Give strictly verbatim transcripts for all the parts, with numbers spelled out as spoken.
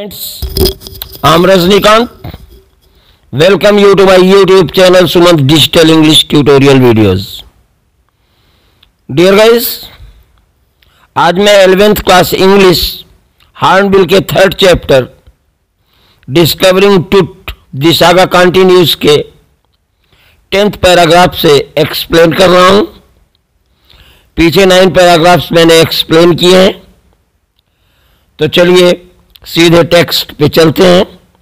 Friends, I'm Rajnikant. Welcome you to my YouTube channel Sumant Digital English Tutorial Videos. Dear guys, आज मैं eleventh class English Hornbill के third chapter discovering truth the saga continues के tenth paragraph से explain कर रहा हूँ। पीछे nine paragraphs मैंने एक्सप्लेन किए हैं, तो चलिए सीधे टेक्स्ट पे चलते हैं।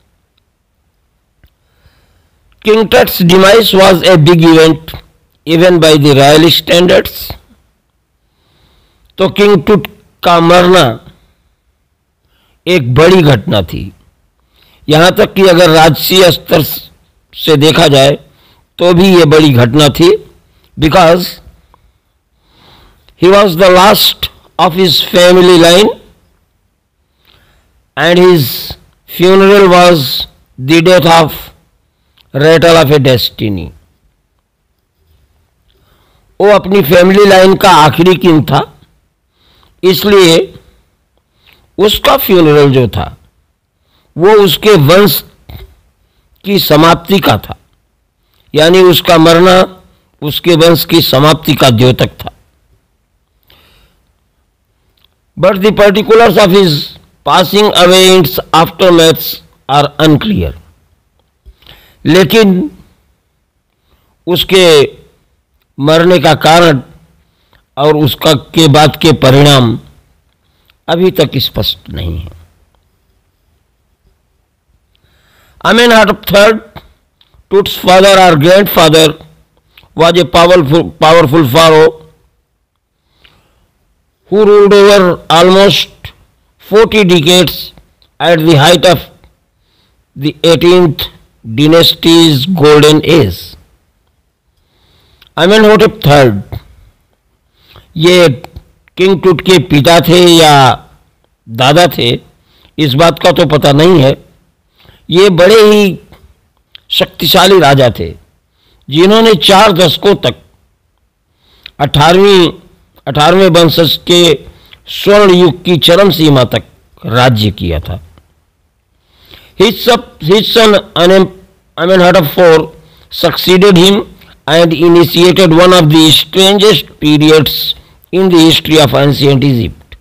King Tut's demise was a big event even by the royal standards. तो किंग टुट का मरना एक बड़ी घटना थी, यहां तक कि अगर राजसीय स्तर से देखा जाए तो भी यह बड़ी घटना थी, because he was the last of his family line and his funeral was the death of rattle of a destiny. वो अपनी फैमिली लाइन का आखिरी किंग था, इसलिए उसका फ्यूनरल जो था वो उसके वंश की समाप्ति का था, यानी उसका मरना उसके वंश की समाप्ति का द्योतक था। But the particulars of his passing away its aftermaths are unclear. लेकिन उसके मरने का कारण और उसका के बाद के परिणाम अभी तक स्पष्ट नहीं है। Amenhotep third, Tut's father or grandfather, was a powerful, powerful pharaoh who ruled over almost forty decades at the height of the eighteenth dynasty's golden age. Amenhotep third, ये किंग टुट के पिता थे या दादा थे, इस बात का तो पता नहीं है। ये बड़े ही शक्तिशाली राजा थे जिन्होंने चार दशकों तक अठारहवीं अठारहवें वंशज के स्वर्ण युग की चरम सीमा तक राज्य किया था। His son Amenhotep fourth succeeded him and initiated one of the strangest periods in the history of ancient Egypt.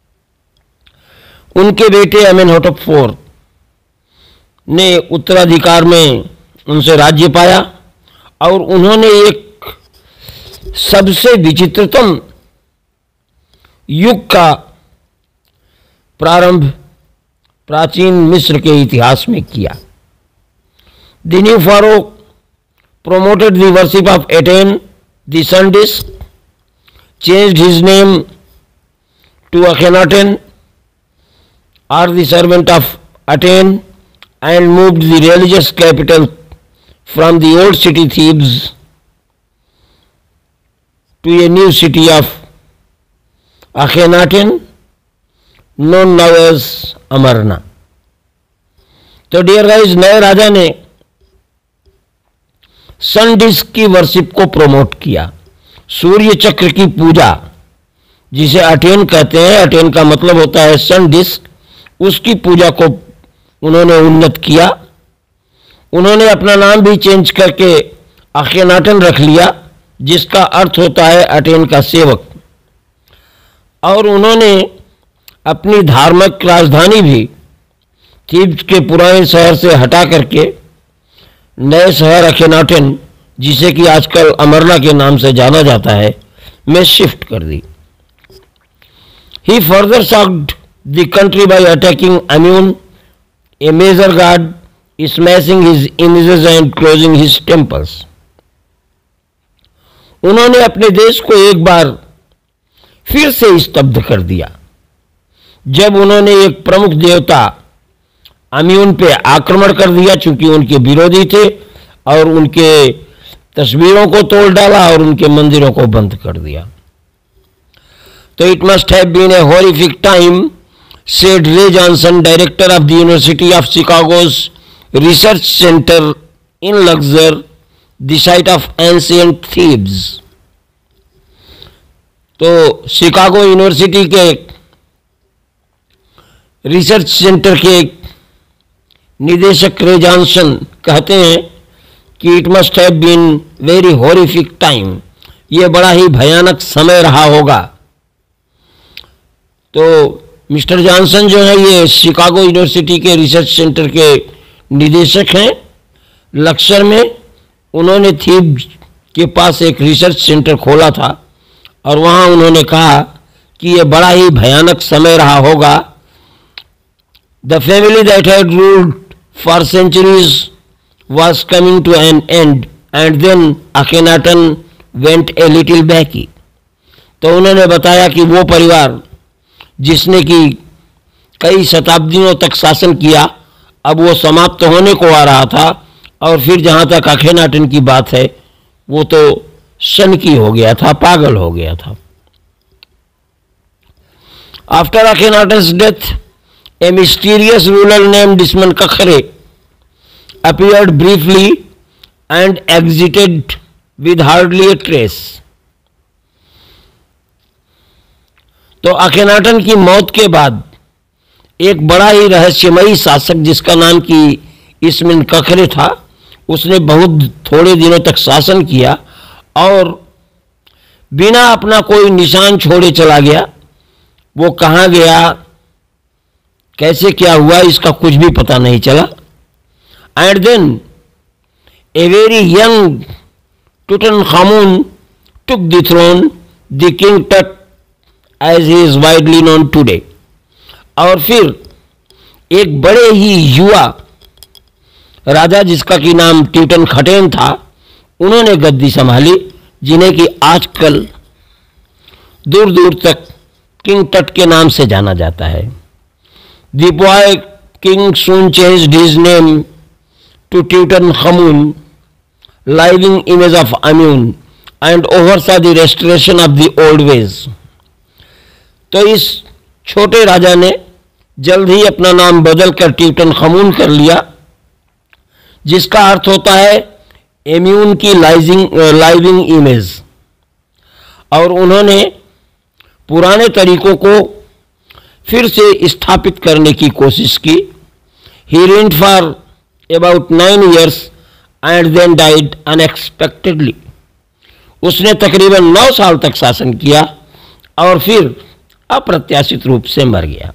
उनके बेटे अमेनहोटेप फोर्थ ने उत्तराधिकार में उनसे राज्य पाया और उन्होंने एक सबसे विचित्रतम युग का प्रारंभ प्राचीन मिस्र के इतिहास में किया। The new pharaoh promoted the worship of Aten the sun disc, changed his name to Akhenaten और the servant of Aten and moved the religious capital from the old city Thebes to a new city of Akhenaten known now as Amarna. तो dear guys, नए राजा ने sun disc की worship को promote किया, सूर्य चक्र की पूजा जिसे अटेन कहते हैं, अटेन का मतलब होता है सन डिस्क, उसकी पूजा को उन्होंने उन्नत किया। उन्होंने अपना नाम भी चेंज करके अखेनाटन रख लिया, जिसका अर्थ होता है अटेन का सेवक, और उन्होंने अपनी धार्मिक राजधानी भी थीब्स के पुराने शहर से हटा करके नए शहर अखेनाटेन, जिसे कि आजकल अमरना के नाम से जाना जाता है, में शिफ्ट कर दी। He further shocked the country by attacking Amun, a major god, smashing his images and closing his temples. उन्होंने अपने देश को एक बार फिर से स्तब्ध कर दिया जब उन्होंने एक प्रमुख देवता अम्यून पे आक्रमण कर दिया, चूंकि उनके विरोधी थे, और उनके तस्वीरों को तोड़ डाला और उनके मंदिरों को बंद कर दिया। तो it must have been a horrific time, said Ray Johnson, director of the University of Chicago's research centre in Luxor, the site of ancient Thebes. तो शिकागो यूनिवर्सिटी के रिसर्च सेंटर के निदेशक रे जॉनसन कहते हैं कि it must have been very horrific time, ये बड़ा ही भयानक समय रहा होगा। तो मिस्टर जॉनसन जो है ये शिकागो यूनिवर्सिटी के रिसर्च सेंटर के निदेशक हैं। लक्सर में उन्होंने थीब्स के पास एक रिसर्च सेंटर खोला था और वहाँ उन्होंने कहा कि ये बड़ा ही भयानक समय रहा होगा। The family that had ruled for centuries was coming to an end and then Akhenaten went a little backy। तो उन्होंने बताया कि वो परिवार जिसने कि कई शताब्दियों तक शासन किया अब वो समाप्त होने को आ रहा था, और फिर जहाँ तक अखेनाटन की बात है वो तो सनकी हो गया था, पागल हो गया था। After Akhenaten's death a mysterious ruler named Smenkhkare appeared briefly and exited with hardly a trace। तो अखेनाटन की मौत के बाद एक बड़ा ही रहस्यमयी शासक जिसका नाम कि इसमिन कखरे था, उसने बहुत थोड़े दिनों तक शासन किया और बिना अपना कोई निशान छोड़े चला गया। वो कहाँ गया, कैसे क्या हुआ, इसका कुछ भी पता नहीं चला। And then a very young Tutankhamun took the throne, the king Tut, as he is widely known today। और फिर एक बड़े ही युवा राजा जिसका कि नाम ट्यूटन खटेन था, उन्होंने गद्दी संभाली, जिन्हें कि आजकल दूर दूर तक किंग टट के नाम से जाना जाता है। The boy king soon changed his name to Tutankhamun, living image of Amun, and oversaw the restoration of the old ways। तो इस छोटे राजा ने जल्द ही अपना नाम बदल कर ट्यूटनखमून कर लिया, जिसका अर्थ होता है एम्यून की लाइजिंग लाइविंग इमेज, और उन्होंने पुराने तरीकों को फिर से स्थापित करने की कोशिश की। ही reigned for about nine years and then died unexpectedly। उसने तकरीबन नौ साल तक शासन किया और फिर अप्रत्याशित रूप से मर गया।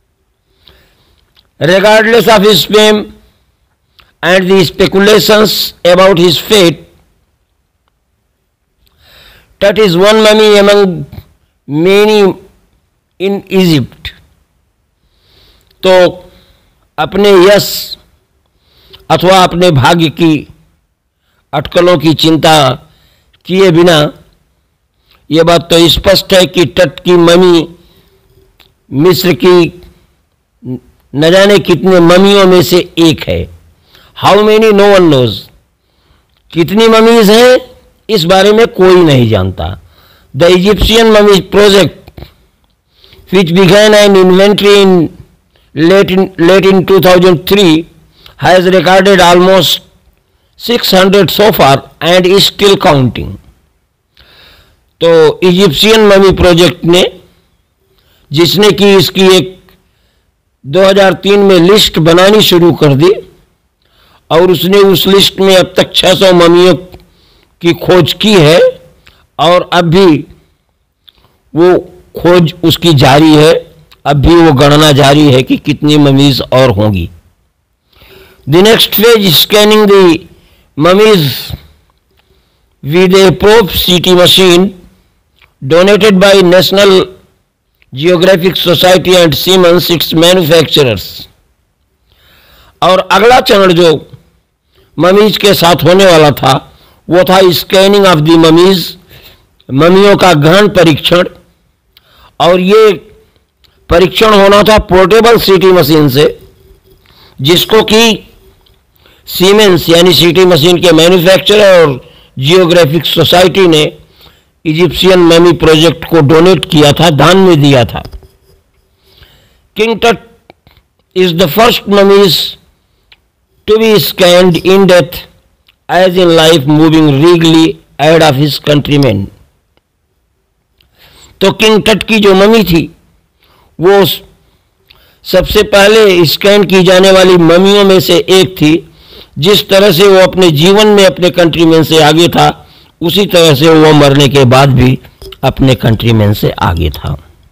Regardless of his fame and the speculations about his fate, Tut is one mummy among many in Egypt। तो अपने यश अथवा अपने भाग्य की अटकलों की चिंता किए बिना ये बात तो स्पष्ट है कि टट की ममी मिस्र की न जाने कितने ममियों में से एक है। How many no one knows, कितनी ममीज हैं इस बारे में कोई नहीं जानता। The Egyptian mummy project which began an inventory in late in late in two thousand three has recorded almost six hundred so far and is still counting। तो Egyptian mummy project ने, जिसने कि इसकी एक दो हज़ार तीन में लिस्ट बनानी शुरू कर दी और उसने उस लिस्ट में अब तक छह सौ ममियों की खोज की है और अब भी वो खोज उसकी जारी है, अब भी वो गणना जारी है कि कितनी ममीज और होंगी। The next phase is scanning the mummies with a probe C T machine donated by National Geographic Society and Siemens, its manufacturers। और अगला चरण जो ममीज के साथ होने वाला था वो था स्कैनिंग ऑफ द ममीज, ममियों का गहन परीक्षण, और ये परीक्षण होना था पोर्टेबल सीटी मशीन से, जिसको कि सीमेंस यानी सीटी मशीन के मैन्युफैक्चरर और जियोग्राफिक सोसाइटी ने इजिप्शियन ममी प्रोजेक्ट को डोनेट किया था, दान में दिया था। King Tut is the first mummies to be scanned in death as in life, moving regally ahead of his countrymen। तो किंग टट की जो ममी थी वो सबसे पहले स्कैन की जाने वाली ममियों में से एक थी। जिस तरह से वो अपने जीवन में अपने कंट्रीमैन से आगे था, उसी तरह से वो मरने के बाद भी अपने कंट्रीमैन से आगे था।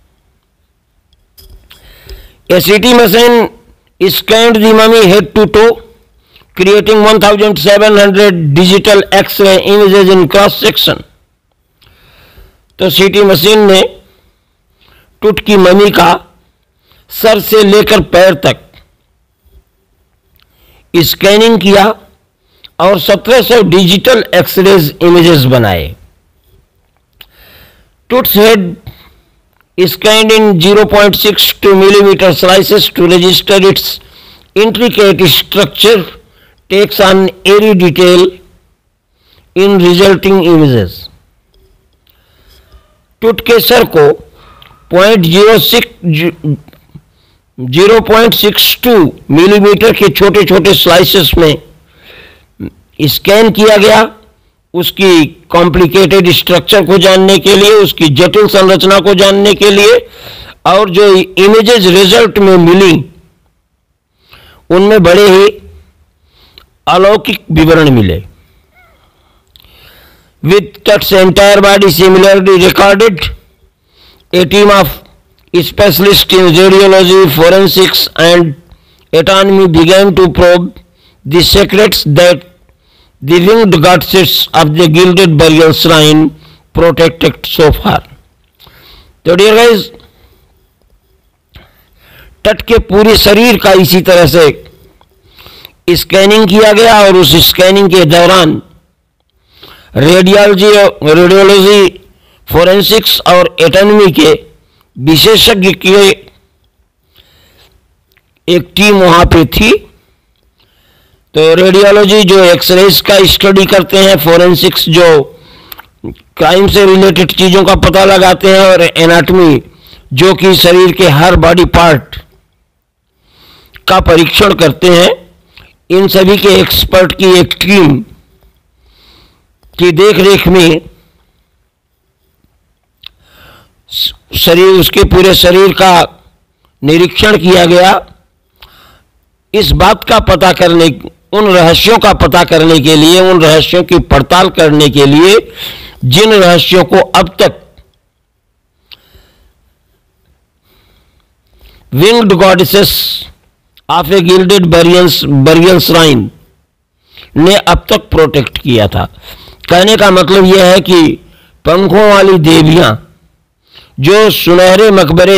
A C T machine scanned the mummy head to toe, creating one thousand seven hundred digital X-ray images in cross section. तो सीटी मशीन ने टूट की मम्मी का सर से लेकर पैर तक स्कैनिंग किया और सत्रह सौ डिजिटल एक्सरेज इमेजेस बनाए। Tut's head scanned in zero point six two millimeter slices to register its intricate structure takes on airy detail in resulting images. टूट के सर को zero point six two millimetre के छोटे छोटे स्लाइसेस में scan किया गया, उसकी कॉम्प्लिकेटेड स्ट्रक्चर को जानने के लिए, उसकी जटिल संरचना को जानने के लिए, और जो इमेजेस रिजल्ट में मिली उनमें बड़े ही अलौकिक विवरण मिले। With Tutt's entire body similarly recorded, a team of specialists in radiology, forensics and anatomy began to probe the secrets that the winged goddesses of the gilded burial shrine protected so far. तो dear guys, Tut के पूरे शरीर का इसी तरह से scanning किया गया और उस स्कैनिंग के दौरान रेडियोलॉजी रेडियोलॉजी फोरेंसिक्स और एटॉनमी के विशेषज्ञ की एक टीम वहां पे थी। तो रेडियोलॉजी जो एक्सरेज का स्टडी करते हैं, फोरेंसिक्स जो क्राइम से रिलेटेड चीज़ों का पता लगाते हैं, और एनाटॉमी जो कि शरीर के हर बॉडी पार्ट का परीक्षण करते हैं, इन सभी के एक्सपर्ट की एक टीम की देखरेख में शरीर उसके पूरे शरीर का निरीक्षण किया गया। इस बात का पता करने, उन रहस्यों का पता करने के लिए, उन रहस्यों की पड़ताल करने के लिए जिन रहस्यों को अब तक winged goddesses of a gilded burial shrine ने अब तक प्रोटेक्ट किया था। कहने का मतलब यह है कि पंखों वाली देवियां जो सुनहरे मकबरे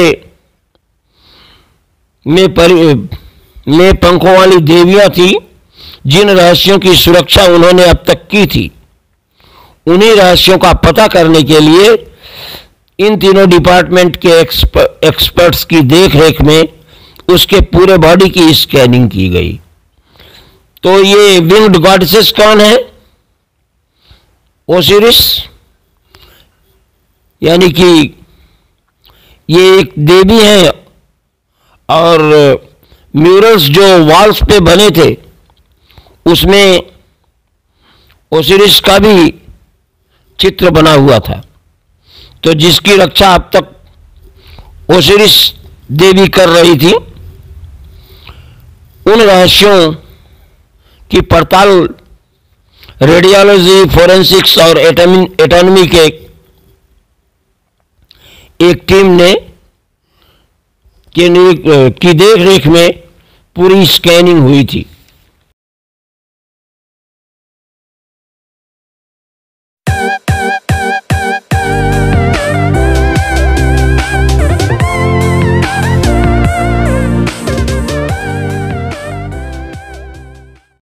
में पर, में पंखों वाली देवियां थी, जिन रहस्यों की सुरक्षा उन्होंने अब तक की थी, उन्हीं रहस्यों का पता करने के लिए इन तीनों डिपार्टमेंट के एक्सपर, एक्सपर्ट्स की देखरेख में उसके पूरे बॉडी की स्कैनिंग की गई। तो ये विंग्ड गॉडेसेस कौन है? ओसिरिस, यानी कि ये एक देवी है, और म्यूरल्स जो वॉल्स पे बने थे उसमें ओसिरिस का भी चित्र बना हुआ था। तो जिसकी रक्षा अब तक ओसिरिस देवी कर रही थी, उन रहस्यों की पड़ताल रेडियोलॉजी, फोरेंसिक्स और एटॉनमी के एक टीम ने की देख रेख में पूरी स्कैनिंग हुई थी।